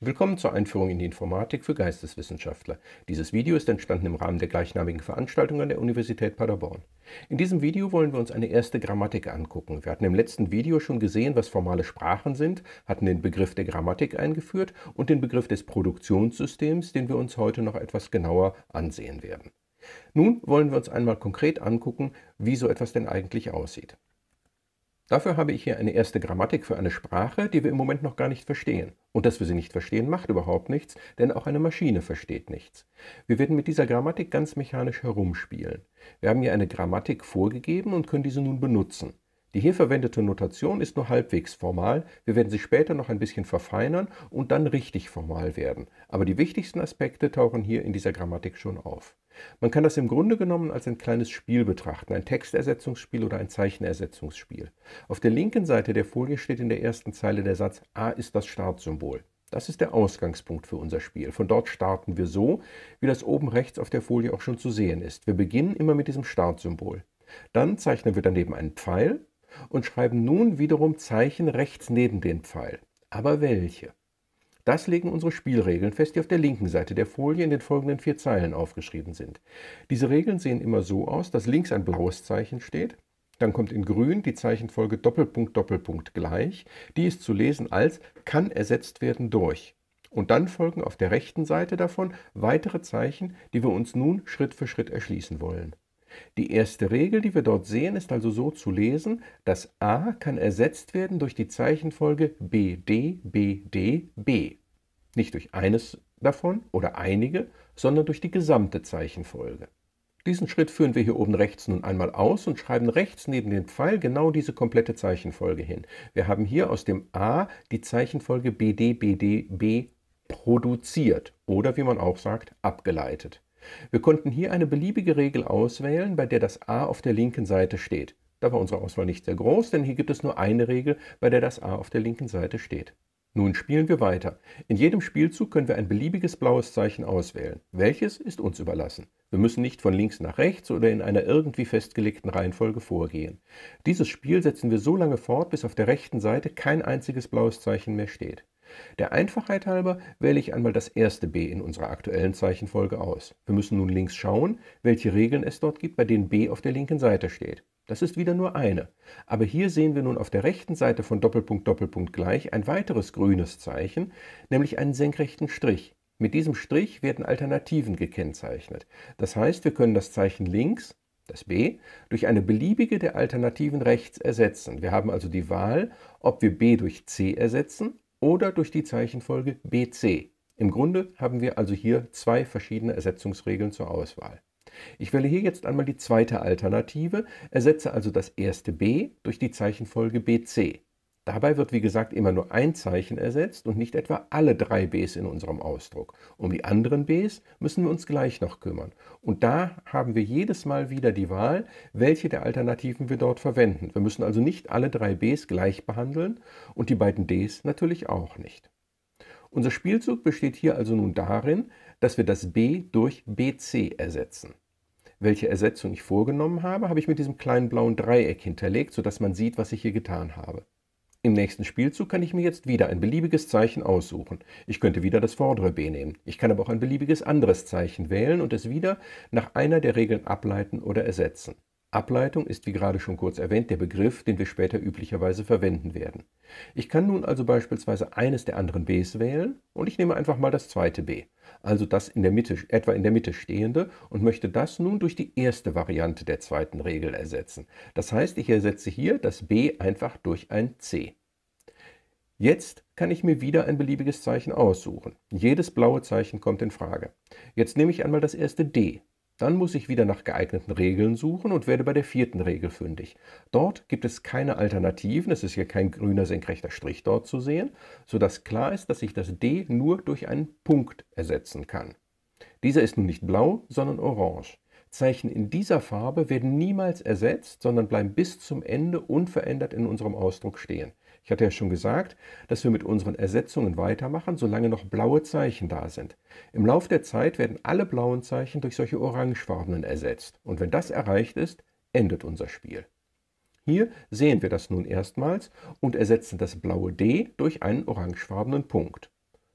Willkommen zur Einführung in die Informatik für Geisteswissenschaftler. Dieses Video ist entstanden im Rahmen der gleichnamigen Veranstaltung an der Universität Paderborn. In diesem Video wollen wir uns eine erste Grammatik angucken. Wir hatten im letzten Video schon gesehen, was formale Sprachen sind, hatten den Begriff der Grammatik eingeführt und den Begriff des Produktionssystems, den wir uns heute noch etwas genauer ansehen werden. Nun wollen wir uns einmal konkret angucken, wie so etwas denn eigentlich aussieht. Dafür habe ich hier eine erste Grammatik für eine Sprache, die wir im Moment noch gar nicht verstehen. Und dass wir sie nicht verstehen, macht überhaupt nichts, denn auch eine Maschine versteht nichts. Wir werden mit dieser Grammatik ganz mechanisch herumspielen. Wir haben hier eine Grammatik vorgegeben und können diese nun benutzen. Die hier verwendete Notation ist nur halbwegs formal, wir werden sie später noch ein bisschen verfeinern und dann richtig formal werden. Aber die wichtigsten Aspekte tauchen hier in dieser Grammatik schon auf. Man kann das im Grunde genommen als ein kleines Spiel betrachten, ein Textersetzungsspiel oder ein Zeichenersetzungsspiel. Auf der linken Seite der Folie steht in der ersten Zeile der Satz A ist das Startsymbol. Das ist der Ausgangspunkt für unser Spiel. Von dort starten wir so, wie das oben rechts auf der Folie auch schon zu sehen ist. Wir beginnen immer mit diesem Startsymbol. Dann zeichnen wir daneben einen Pfeil und schreiben nun wiederum Zeichen rechts neben den Pfeil. Aber welche? Das legen unsere Spielregeln fest, die auf der linken Seite der Folie in den folgenden 4 Zeilen aufgeschrieben sind. Diese Regeln sehen immer so aus, dass links ein blaues Zeichen steht, dann kommt in grün die Zeichenfolge Doppelpunkt, Doppelpunkt gleich. Die ist zu lesen als kann ersetzt werden durch. Und dann folgen auf der rechten Seite davon weitere Zeichen, die wir uns nun Schritt für Schritt erschließen wollen. Die erste Regel, die wir dort sehen, ist also so zu lesen, dass A kann ersetzt werden durch die Zeichenfolge BD, BD, B. Nicht durch eines davon oder einige, sondern durch die gesamte Zeichenfolge. Diesen Schritt führen wir hier oben rechts nun einmal aus und schreiben rechts neben den Pfeil genau diese komplette Zeichenfolge hin. Wir haben hier aus dem A die Zeichenfolge BD, BD, B produziert oder, wie man auch sagt, abgeleitet. Wir konnten hier eine beliebige Regel auswählen, bei der das A auf der linken Seite steht. Da war unsere Auswahl nicht sehr groß, denn hier gibt es nur eine Regel, bei der das A auf der linken Seite steht. Nun spielen wir weiter. In jedem Spielzug können wir ein beliebiges blaues Zeichen auswählen. Welches ist uns überlassen. Wir müssen nicht von links nach rechts oder in einer irgendwie festgelegten Reihenfolge vorgehen. Dieses Spiel setzen wir so lange fort, bis auf der rechten Seite kein einziges blaues Zeichen mehr steht. Der Einfachheit halber wähle ich einmal das erste B in unserer aktuellen Zeichenfolge aus. Wir müssen nun links schauen, welche Regeln es dort gibt, bei denen B auf der linken Seite steht. Das ist wieder nur eine. Aber hier sehen wir nun auf der rechten Seite von Doppelpunkt, Doppelpunkt gleich ein weiteres grünes Zeichen, nämlich einen senkrechten Strich. Mit diesem Strich werden Alternativen gekennzeichnet. Das heißt, wir können das Zeichen links, das B, durch eine beliebige der Alternativen rechts ersetzen. Wir haben also die Wahl, ob wir B durch C ersetzen oder durch die Zeichenfolge BC. Im Grunde haben wir also hier 2 verschiedene Ersetzungsregeln zur Auswahl. Ich wähle hier jetzt einmal die zweite Alternative, ersetze also das erste B durch die Zeichenfolge BC. Dabei wird wie gesagt immer nur ein Zeichen ersetzt und nicht etwa alle 3 Bs in unserem Ausdruck. Um die anderen Bs müssen wir uns gleich noch kümmern. Und da haben wir jedes Mal wieder die Wahl, welche der Alternativen wir dort verwenden. Wir müssen also nicht alle 3 Bs gleich behandeln und die beiden Ds natürlich auch nicht. Unser Spielzug besteht hier also nun darin, dass wir das B durch BC ersetzen. Welche Ersetzung ich vorgenommen habe, habe ich mit diesem kleinen blauen Dreieck hinterlegt, sodass man sieht, was ich hier getan habe. Im nächsten Spielzug kann ich mir jetzt wieder ein beliebiges Zeichen aussuchen. Ich könnte wieder das vordere B nehmen. Ich kann aber auch ein beliebiges anderes Zeichen wählen und es wieder nach einer der Regeln ableiten oder ersetzen. Ableitung ist, wie gerade schon kurz erwähnt, der Begriff, den wir später üblicherweise verwenden werden. Ich kann nun also beispielsweise eines der anderen Bs wählen und ich nehme einfach mal das zweite B, also das etwa in der Mitte stehende und möchte das nun durch die erste Variante der zweiten Regel ersetzen. Das heißt, ich ersetze hier das B einfach durch ein C. Jetzt kann ich mir wieder ein beliebiges Zeichen aussuchen. Jedes blaue Zeichen kommt in Frage. Jetzt nehme ich einmal das erste D. Dann muss ich wieder nach geeigneten Regeln suchen und werde bei der 4. Regel fündig. Dort gibt es keine Alternativen, es ist hier kein grüner senkrechter Strich dort zu sehen, sodass klar ist, dass ich das D nur durch einen Punkt ersetzen kann. Dieser ist nun nicht blau, sondern orange. Zeichen in dieser Farbe werden niemals ersetzt, sondern bleiben bis zum Ende unverändert in unserem Ausdruck stehen. Ich hatte ja schon gesagt, dass wir mit unseren Ersetzungen weitermachen, solange noch blaue Zeichen da sind. Im Lauf der Zeit werden alle blauen Zeichen durch solche orangefarbenen ersetzt. Und wenn das erreicht ist, endet unser Spiel. Hier sehen wir das nun erstmals und ersetzen das blaue D durch einen orangefarbenen Punkt.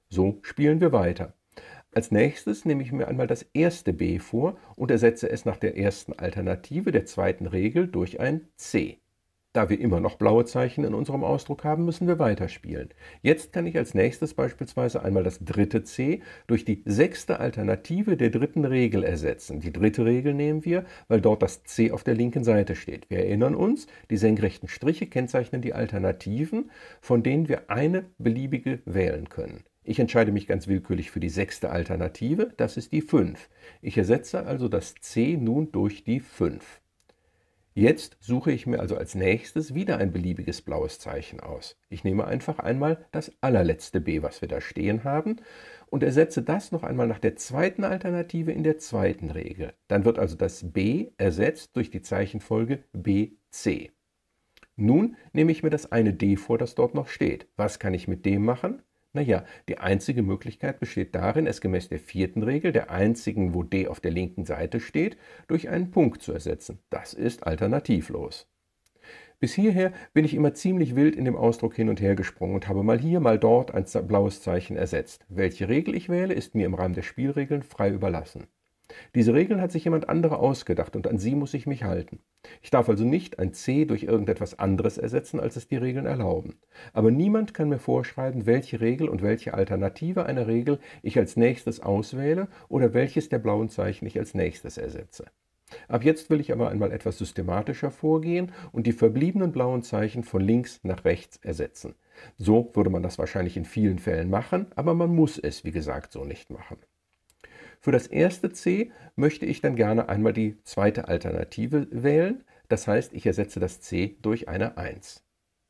So spielen wir weiter. Als nächstes nehme ich mir einmal das erste b vor und ersetze es nach der ersten Alternative der zweiten Regel durch ein c. Da wir immer noch blaue Zeichen in unserem Ausdruck haben, müssen wir weiterspielen. Jetzt kann ich als nächstes beispielsweise einmal das dritte c durch die sechste Alternative der dritten Regel ersetzen. Die dritte Regel nehmen wir, weil dort das c auf der linken Seite steht. Wir erinnern uns, die senkrechten Striche kennzeichnen die Alternativen, von denen wir eine beliebige wählen können. Ich entscheide mich ganz willkürlich für die sechste Alternative, das ist die 5. Ich ersetze also das c nun durch die 5. Jetzt suche ich mir also als nächstes wieder ein beliebiges blaues Zeichen aus. Ich nehme einfach einmal das allerletzte b, was wir da stehen haben, und ersetze das noch einmal nach der zweiten Alternative in der zweiten Regel. Dann wird also das b ersetzt durch die Zeichenfolge bc. Nun nehme ich mir das eine d vor, das dort noch steht. Was kann ich mit dem machen? Naja, die einzige Möglichkeit besteht darin, es gemäß der vierten Regel, der einzigen, wo d auf der linken Seite steht, durch einen Punkt zu ersetzen. Das ist alternativlos. Bis hierher bin ich immer ziemlich wild in dem Ausdruck hin und her gesprungen und habe mal hier, mal dort ein blaues Zeichen ersetzt. Welche Regel ich wähle, ist mir im Rahmen der Spielregeln frei überlassen. Diese Regeln hat sich jemand anderer ausgedacht und an sie muss ich mich halten. Ich darf also nicht ein c durch irgendetwas anderes ersetzen, als es die Regeln erlauben. Aber niemand kann mir vorschreiben, welche Regel und welche Alternative einer Regel ich als nächstes auswähle oder welches der blauen Zeichen ich als nächstes ersetze. Ab jetzt will ich aber einmal etwas systematischer vorgehen und die verbliebenen blauen Zeichen von links nach rechts ersetzen. So würde man das wahrscheinlich in vielen Fällen machen, aber man muss es, wie gesagt, so nicht machen. Für das erste c möchte ich dann gerne einmal die zweite Alternative wählen, das heißt, ich ersetze das c durch eine 1.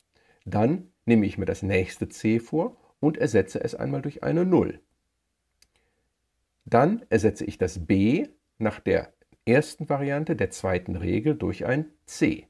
Dann nehme ich mir das nächste c vor und ersetze es einmal durch eine 0. Dann ersetze ich das b nach der ersten Variante der zweiten Regel durch ein c.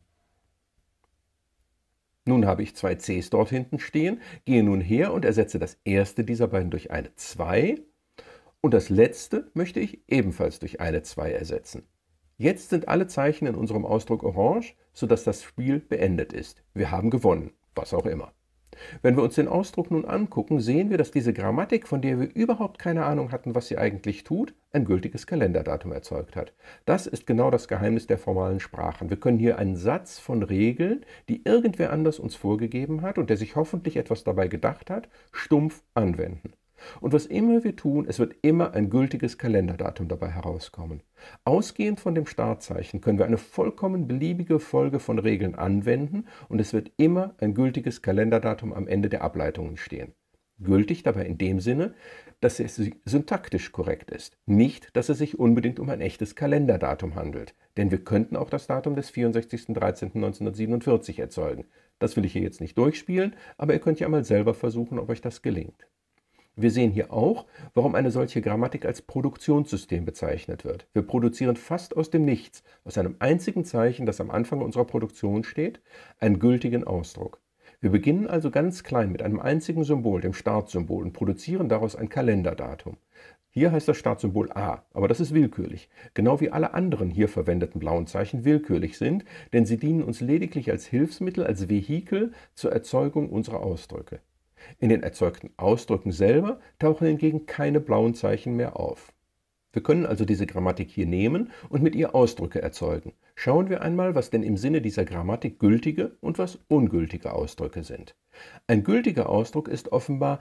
Nun habe ich zwei c's dort hinten stehen, gehe nun her und ersetze das erste dieser beiden durch eine 2. Und das letzte möchte ich ebenfalls durch eine 2 ersetzen. Jetzt sind alle Zeichen in unserem Ausdruck orange, sodass das Spiel beendet ist. Wir haben gewonnen, was auch immer. Wenn wir uns den Ausdruck nun angucken, sehen wir, dass diese Grammatik, von der wir überhaupt keine Ahnung hatten, was sie eigentlich tut, ein gültiges Kalenderdatum erzeugt hat. Das ist genau das Geheimnis der formalen Sprachen. Wir können hier einen Satz von Regeln, die irgendwer anders uns vorgegeben hat und der sich hoffentlich etwas dabei gedacht hat, stumpf anwenden. Und was immer wir tun, es wird immer ein gültiges Kalenderdatum dabei herauskommen. Ausgehend von dem Startzeichen können wir eine vollkommen beliebige Folge von Regeln anwenden und es wird immer ein gültiges Kalenderdatum am Ende der Ableitungen stehen. Gültig dabei in dem Sinne, dass es syntaktisch korrekt ist, nicht, dass es sich unbedingt um ein echtes Kalenderdatum handelt. Denn wir könnten auch das Datum des 64.13.1947 erzeugen. Das will ich hier jetzt nicht durchspielen, aber ihr könnt ja mal selber versuchen, ob euch das gelingt. Wir sehen hier auch, warum eine solche Grammatik als Produktionssystem bezeichnet wird. Wir produzieren fast aus dem Nichts, aus einem einzigen Zeichen, das am Anfang unserer Produktion steht, einen gültigen Ausdruck. Wir beginnen also ganz klein mit einem einzigen Symbol, dem Startsymbol, und produzieren daraus ein Kalenderdatum. Hier heißt das Startsymbol A, aber das ist willkürlich, genau wie alle anderen hier verwendeten blauen Zeichen willkürlich sind, denn sie dienen uns lediglich als Hilfsmittel, als Vehikel zur Erzeugung unserer Ausdrücke. In den erzeugten Ausdrücken selber tauchen hingegen keine blauen Zeichen mehr auf. Wir können also diese Grammatik hier nehmen und mit ihr Ausdrücke erzeugen. Schauen wir einmal, was denn im Sinne dieser Grammatik gültige und was ungültige Ausdrücke sind. Ein gültiger Ausdruck ist offenbar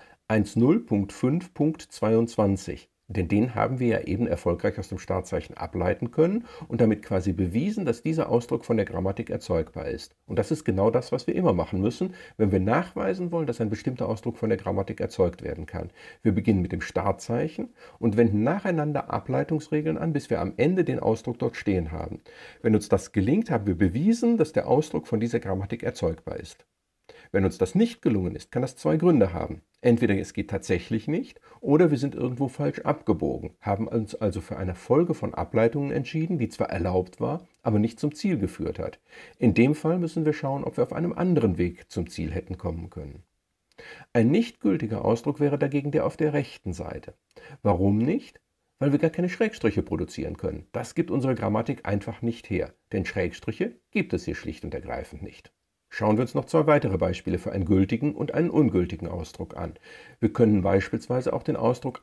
10.5.22. Denn den haben wir ja eben erfolgreich aus dem Startzeichen ableiten können und damit quasi bewiesen, dass dieser Ausdruck von der Grammatik erzeugbar ist. Und das ist genau das, was wir immer machen müssen, wenn wir nachweisen wollen, dass ein bestimmter Ausdruck von der Grammatik erzeugt werden kann. Wir beginnen mit dem Startzeichen und wenden nacheinander Ableitungsregeln an, bis wir am Ende den Ausdruck dort stehen haben. Wenn uns das gelingt, haben wir bewiesen, dass der Ausdruck von dieser Grammatik erzeugbar ist. Wenn uns das nicht gelungen ist, kann das zwei Gründe haben. Entweder es geht tatsächlich nicht oder wir sind irgendwo falsch abgebogen, haben uns also für eine Folge von Ableitungen entschieden, die zwar erlaubt war, aber nicht zum Ziel geführt hat. In dem Fall müssen wir schauen, ob wir auf einem anderen Weg zum Ziel hätten kommen können. Ein nicht gültiger Ausdruck wäre dagegen der auf der rechten Seite. Warum nicht? Weil wir gar keine Schrägstriche produzieren können. Das gibt unsere Grammatik einfach nicht her, denn Schrägstriche gibt es hier schlicht und ergreifend nicht. Schauen wir uns noch zwei weitere Beispiele für einen gültigen und einen ungültigen Ausdruck an. Wir können beispielsweise auch den Ausdruck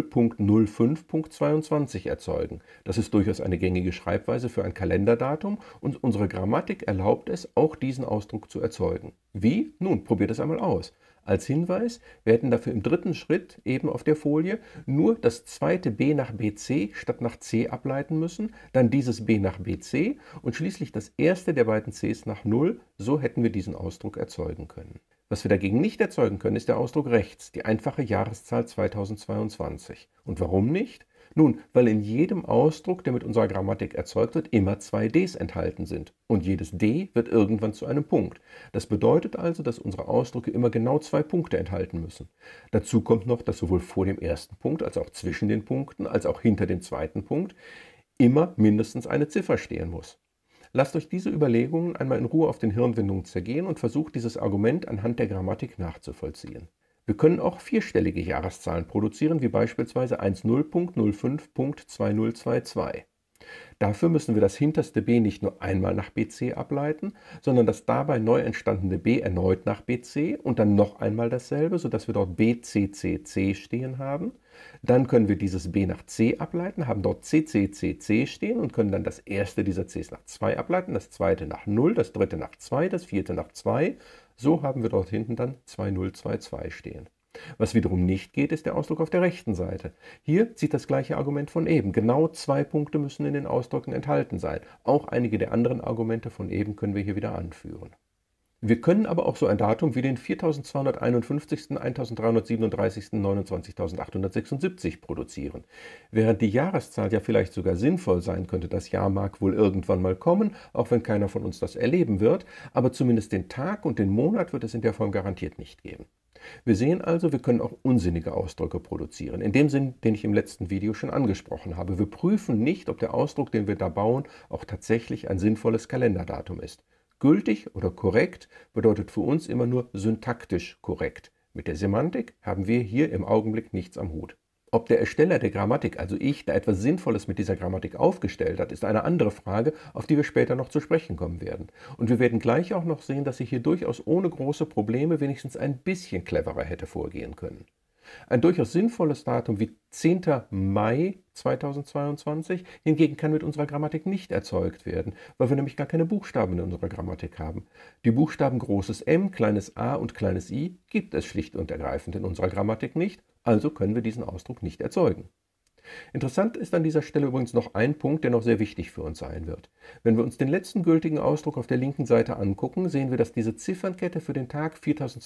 10.05.22 erzeugen. Das ist durchaus eine gängige Schreibweise für ein Kalenderdatum und unsere Grammatik erlaubt es, auch diesen Ausdruck zu erzeugen. Wie? Nun, probiert es einmal aus. Als Hinweis, wir hätten dafür im dritten Schritt eben auf der Folie nur das zweite b nach bc statt nach c ableiten müssen, dann dieses b nach bc und schließlich das erste der beiden c's nach 0. So hätten wir diesen Ausdruck erzeugen können. Was wir dagegen nicht erzeugen können, ist der Ausdruck rechts, die einfache Jahreszahl 2022. Und warum nicht? Nun, weil in jedem Ausdruck, der mit unserer Grammatik erzeugt wird, immer zwei Ds enthalten sind. Und jedes D wird irgendwann zu einem Punkt. Das bedeutet also, dass unsere Ausdrücke immer genau zwei Punkte enthalten müssen. Dazu kommt noch, dass sowohl vor dem ersten Punkt, als auch zwischen den Punkten, als auch hinter dem zweiten Punkt immer mindestens eine Ziffer stehen muss. Lasst euch diese Überlegungen einmal in Ruhe auf den Hirnwindungen zergehen und versucht dieses Argument anhand der Grammatik nachzuvollziehen. Wir können auch vierstellige Jahreszahlen produzieren, wie beispielsweise 10.05.2022. Dafür müssen wir das hinterste b nicht nur einmal nach bc ableiten, sondern das dabei neu entstandene b erneut nach bc und dann noch einmal dasselbe, sodass wir dort bccc stehen haben. Dann können wir dieses b nach c ableiten, haben dort cccc stehen und können dann das erste dieser c's nach 2 ableiten, das zweite nach 0, das dritte nach 2, das vierte nach 2. So haben wir dort hinten dann 2022 stehen. Was wiederum nicht geht, ist der Ausdruck auf der rechten Seite. Hier zieht das gleiche Argument von eben. Genau zwei Punkte müssen in den Ausdrücken enthalten sein. Auch einige der anderen Argumente von eben können wir hier wieder anführen. Wir können aber auch so ein Datum wie den 4251., 1337., 29.876 produzieren. Während die Jahreszahl ja vielleicht sogar sinnvoll sein könnte, das Jahr mag wohl irgendwann mal kommen, auch wenn keiner von uns das erleben wird, aber zumindest den Tag und den Monat wird es in der Form garantiert nicht geben. Wir sehen also, wir können auch unsinnige Ausdrücke produzieren, in dem Sinn, den ich im letzten Video schon angesprochen habe. Wir prüfen nicht, ob der Ausdruck, den wir da bauen, auch tatsächlich ein sinnvolles Kalenderdatum ist. Gültig oder korrekt bedeutet für uns immer nur syntaktisch korrekt. Mit der Semantik haben wir hier im Augenblick nichts am Hut. Ob der Ersteller der Grammatik, also ich, da etwas Sinnvolles mit dieser Grammatik aufgestellt hat, ist eine andere Frage, auf die wir später noch zu sprechen kommen werden. Und wir werden gleich auch noch sehen, dass ich hier durchaus ohne große Probleme wenigstens ein bisschen cleverer hätte vorgehen können. Ein durchaus sinnvolles Datum wie 10. Mai 2022 hingegen kann mit unserer Grammatik nicht erzeugt werden, weil wir nämlich gar keine Buchstaben in unserer Grammatik haben. Die Buchstaben großes M, kleines a und kleines i gibt es schlicht und ergreifend in unserer Grammatik nicht, also können wir diesen Ausdruck nicht erzeugen. Interessant ist an dieser Stelle übrigens noch ein Punkt, der noch sehr wichtig für uns sein wird. Wenn wir uns den letzten gültigen Ausdruck auf der linken Seite angucken, sehen wir, dass diese Ziffernkette für den Tag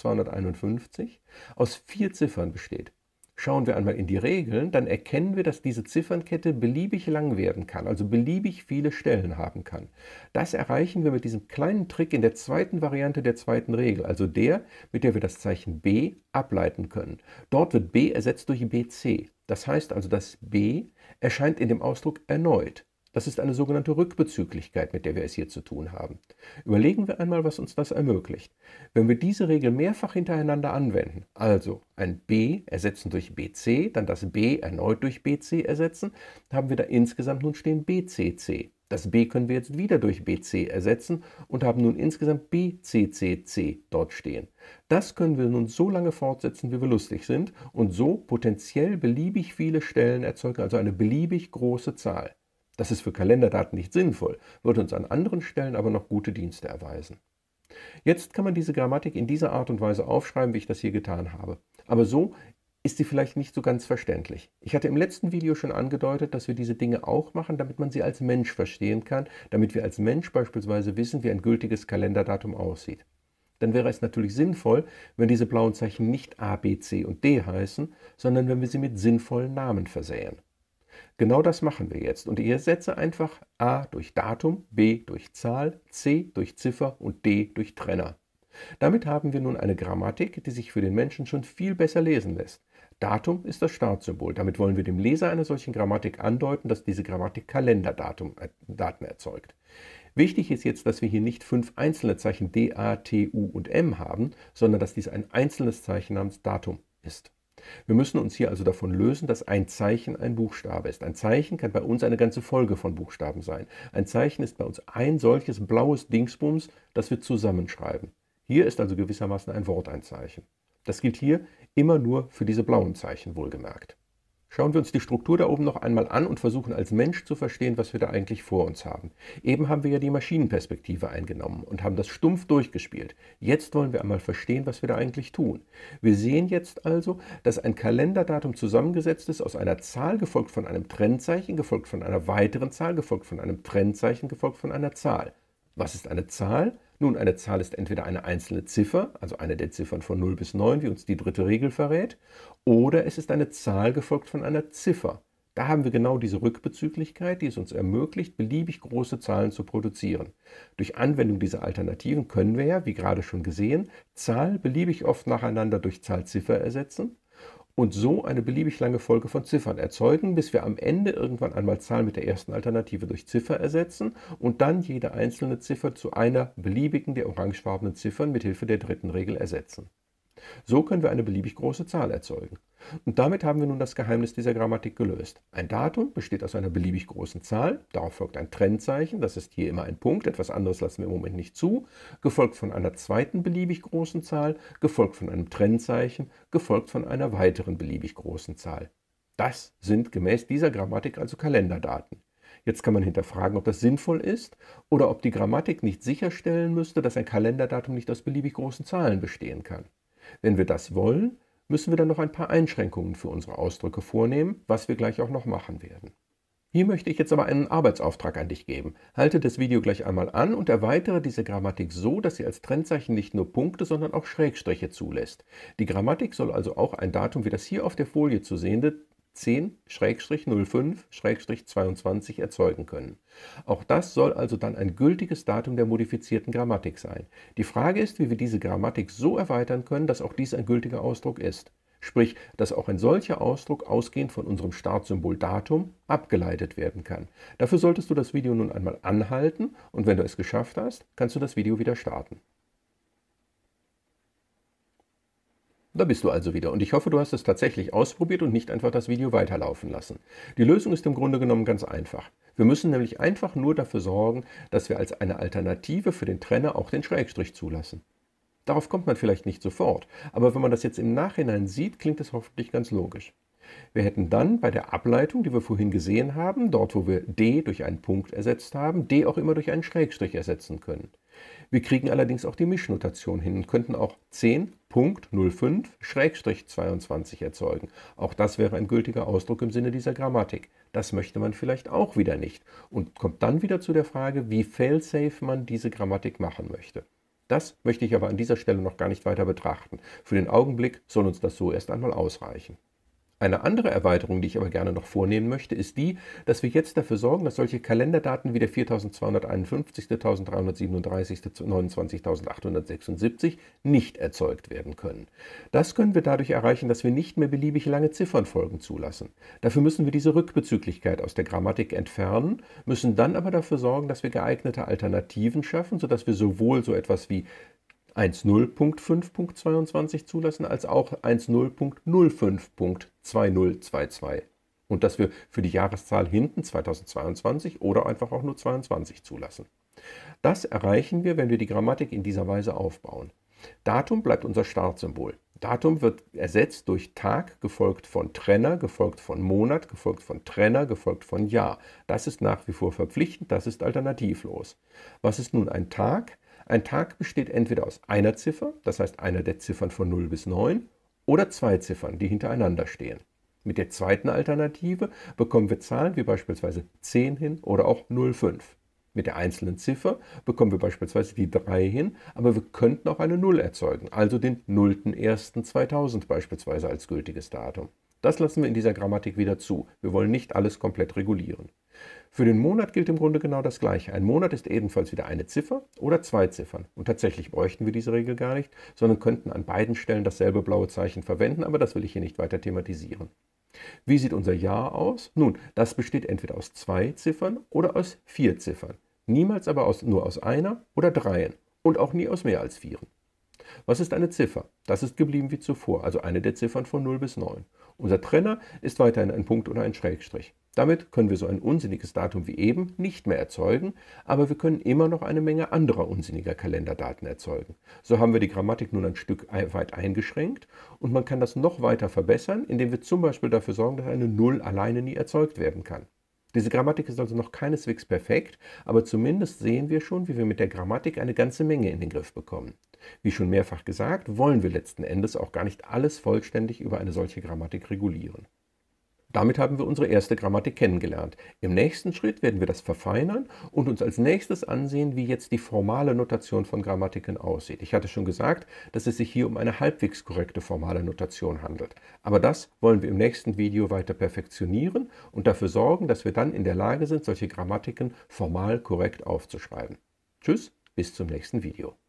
4251 aus 4 Ziffern besteht. Schauen wir einmal in die Regeln, dann erkennen wir, dass diese Ziffernkette beliebig lang werden kann, also beliebig viele Stellen haben kann. Das erreichen wir mit diesem kleinen Trick in der zweiten Variante der zweiten Regel, also der, mit der wir das Zeichen b ableiten können. Dort wird b ersetzt durch bc. Das heißt also, das b erscheint in dem Ausdruck erneut. Das ist eine sogenannte Rückbezüglichkeit, mit der wir es hier zu tun haben. Überlegen wir einmal, was uns das ermöglicht. Wenn wir diese Regel mehrfach hintereinander anwenden, also ein b ersetzen durch bc, dann das b erneut durch bc ersetzen, haben wir da insgesamt nun stehen bcc. Das b können wir jetzt wieder durch bc ersetzen und haben nun insgesamt bccc dort stehen. Das können wir nun so lange fortsetzen, wie wir lustig sind und so potenziell beliebig viele Stellen erzeugen, also eine beliebig große Zahl. Das ist für Kalenderdaten nicht sinnvoll, wird uns an anderen Stellen aber noch gute Dienste erweisen. Jetzt kann man diese Grammatik in dieser Art und Weise aufschreiben, wie ich das hier getan habe. Aber so ist sie vielleicht nicht so ganz verständlich. Ich hatte im letzten Video schon angedeutet, dass wir diese Dinge auch machen, damit man sie als Mensch verstehen kann, damit wir als Mensch beispielsweise wissen, wie ein gültiges Kalenderdatum aussieht. Dann wäre es natürlich sinnvoll, wenn diese blauen Zeichen nicht A, B, C und D heißen, sondern wenn wir sie mit sinnvollen Namen versäen. Genau das machen wir jetzt und ich ersetze einfach A durch Datum, B durch Zahl, C durch Ziffer und D durch Trenner. Damit haben wir nun eine Grammatik, die sich für den Menschen schon viel besser lesen lässt. Datum ist das Startsymbol. Damit wollen wir dem Leser einer solchen Grammatik andeuten, dass diese Grammatik Kalenderdaten erzeugt. Wichtig ist jetzt, dass wir hier nicht 5 einzelne Zeichen D, A, T, U und M haben, sondern dass dies ein einzelnes Zeichen namens Datum ist. Wir müssen uns hier also davon lösen, dass ein Zeichen ein Buchstabe ist. Ein Zeichen kann bei uns eine ganze Folge von Buchstaben sein. Ein Zeichen ist bei uns ein solches blaues Dingsbums, das wir zusammenschreiben. Hier ist also gewissermaßen ein Wort ein Zeichen. Das gilt hier immer nur für diese blauen Zeichen, wohlgemerkt. Schauen wir uns die Struktur da oben noch einmal an und versuchen als Mensch zu verstehen, was wir da eigentlich vor uns haben. Eben haben wir ja die Maschinenperspektive eingenommen und haben das stumpf durchgespielt. Jetzt wollen wir einmal verstehen, was wir da eigentlich tun. Wir sehen jetzt also, dass ein Kalenderdatum zusammengesetzt ist aus einer Zahl, gefolgt von einem Trennzeichen, gefolgt von einer weiteren Zahl, gefolgt von einem Trennzeichen, gefolgt von einer Zahl. Was ist eine Zahl? Nun, eine Zahl ist entweder eine einzelne Ziffer, also eine der Ziffern von 0 bis 9, wie uns die dritte Regel verrät, oder es ist eine Zahl gefolgt von einer Ziffer. Da haben wir genau diese Rückbezüglichkeit, die es uns ermöglicht, beliebig große Zahlen zu produzieren. Durch Anwendung dieser Alternativen können wir ja, wie gerade schon gesehen, Zahl beliebig oft nacheinander durch Zahl-Ziffer ersetzen und so eine beliebig lange Folge von Ziffern erzeugen, bis wir am Ende irgendwann einmal Zahl mit der ersten Alternative durch Ziffer ersetzen und dann jede einzelne Ziffer zu einer beliebigen der orangefarbenen Ziffern mit Hilfe der dritten Regel ersetzen. So können wir eine beliebig große Zahl erzeugen. Und damit haben wir nun das Geheimnis dieser Grammatik gelöst. Ein Datum besteht aus einer beliebig großen Zahl, darauf folgt ein Trennzeichen, das ist hier immer ein Punkt, etwas anderes lassen wir im Moment nicht zu, gefolgt von einer zweiten beliebig großen Zahl, gefolgt von einem Trennzeichen, gefolgt von einer weiteren beliebig großen Zahl. Das sind gemäß dieser Grammatik also Kalenderdaten. Jetzt kann man hinterfragen, ob das sinnvoll ist oder ob die Grammatik nicht sicherstellen müsste, dass ein Kalenderdatum nicht aus beliebig großen Zahlen bestehen kann. Wenn wir das wollen, müssen wir dann noch ein paar Einschränkungen für unsere Ausdrücke vornehmen, was wir gleich auch noch machen werden. Hier möchte ich jetzt aber einen Arbeitsauftrag an dich geben. Halte das Video gleich einmal an und erweitere diese Grammatik so, dass sie als Trennzeichen nicht nur Punkte, sondern auch Schrägstriche zulässt. Die Grammatik soll also auch ein Datum wie das hier auf der Folie zu sehende 10-05-22 erzeugen können. Auch das soll also dann ein gültiges Datum der modifizierten Grammatik sein. Die Frage ist, wie wir diese Grammatik so erweitern können, dass auch dies ein gültiger Ausdruck ist. Sprich, dass auch ein solcher Ausdruck ausgehend von unserem Startsymbol Datum abgeleitet werden kann. Dafür solltest du das Video nun einmal anhalten und wenn du es geschafft hast, kannst du das Video wieder starten. Da bist du also wieder und ich hoffe, du hast es tatsächlich ausprobiert und nicht einfach das Video weiterlaufen lassen. Die Lösung ist im Grunde genommen ganz einfach. Wir müssen nämlich einfach nur dafür sorgen, dass wir als eine Alternative für den Trenner auch den Schrägstrich zulassen. Darauf kommt man vielleicht nicht sofort, aber wenn man das jetzt im Nachhinein sieht, klingt es hoffentlich ganz logisch. Wir hätten dann bei der Ableitung, die wir vorhin gesehen haben, dort wo wir d durch einen Punkt ersetzt haben, d auch immer durch einen Schrägstrich ersetzen können. Wir kriegen allerdings auch die Mischnotation hin und könnten auch 10.05-22 erzeugen. Auch das wäre ein gültiger Ausdruck im Sinne dieser Grammatik. Das möchte man vielleicht auch wieder nicht und kommt dann wieder zu der Frage, wie failsafe man diese Grammatik machen möchte. Das möchte ich aber an dieser Stelle noch gar nicht weiter betrachten. Für den Augenblick soll uns das so erst einmal ausreichen. Eine andere Erweiterung, die ich aber gerne noch vornehmen möchte, ist die, dass wir jetzt dafür sorgen, dass solche Kalenderdaten wie der 4251., 1337., 29.876 nicht erzeugt werden können. Das können wir dadurch erreichen, dass wir nicht mehr beliebig lange Ziffernfolgen zulassen. Dafür müssen wir diese Rückbezüglichkeit aus der Grammatik entfernen, müssen dann aber dafür sorgen, dass wir geeignete Alternativen schaffen, sodass wir sowohl so etwas wie 10.5.22 zulassen, als auch 10.05.2022 und dass wir für die Jahreszahl hinten 2022 oder einfach auch nur 22 zulassen. Das erreichen wir, wenn wir die Grammatik in dieser Weise aufbauen. Datum bleibt unser Startsymbol. Datum wird ersetzt durch Tag, gefolgt von Trenner, gefolgt von Monat, gefolgt von Trenner, gefolgt von Jahr. Das ist nach wie vor verpflichtend, das ist alternativlos. Was ist nun ein Tag? Ein Tag besteht entweder aus einer Ziffer, das heißt einer der Ziffern von 0 bis 9, oder zwei Ziffern, die hintereinander stehen. Mit der zweiten Alternative bekommen wir Zahlen wie beispielsweise 10 hin oder auch 05. Mit der einzelnen Ziffer bekommen wir beispielsweise die 3 hin, aber wir könnten auch eine 0 erzeugen, also den 0.01.2000 beispielsweise als gültiges Datum. Das lassen wir in dieser Grammatik wieder zu. Wir wollen nicht alles komplett regulieren. Für den Monat gilt im Grunde genau das Gleiche. Ein Monat ist ebenfalls wieder eine Ziffer oder zwei Ziffern. Und tatsächlich bräuchten wir diese Regel gar nicht, sondern könnten an beiden Stellen dasselbe blaue Zeichen verwenden, aber das will ich hier nicht weiter thematisieren. Wie sieht unser Jahr aus? Nun, das besteht entweder aus zwei Ziffern oder aus vier Ziffern. Niemals aber nur aus einer oder dreien und auch nie aus mehr als vieren. Was ist eine Ziffer? Das ist geblieben wie zuvor, also eine der Ziffern von 0 bis 9. Unser Trenner ist weiterhin ein Punkt oder ein Schrägstrich. Damit können wir so ein unsinniges Datum wie eben nicht mehr erzeugen, aber wir können immer noch eine Menge anderer unsinniger Kalenderdaten erzeugen. So haben wir die Grammatik nun ein Stück weit eingeschränkt und man kann das noch weiter verbessern, indem wir zum Beispiel dafür sorgen, dass eine 0 alleine nie erzeugt werden kann. Diese Grammatik ist also noch keineswegs perfekt, aber zumindest sehen wir schon, wie wir mit der Grammatik eine ganze Menge in den Griff bekommen. Wie schon mehrfach gesagt, wollen wir letzten Endes auch gar nicht alles vollständig über eine solche Grammatik regulieren. Damit haben wir unsere erste Grammatik kennengelernt. Im nächsten Schritt werden wir das verfeinern und uns als nächstes ansehen, wie jetzt die formale Notation von Grammatiken aussieht. Ich hatte schon gesagt, dass es sich hier um eine halbwegs korrekte formale Notation handelt. Aber das wollen wir im nächsten Video weiter perfektionieren und dafür sorgen, dass wir dann in der Lage sind, solche Grammatiken formal korrekt aufzuschreiben. Tschüss, bis zum nächsten Video.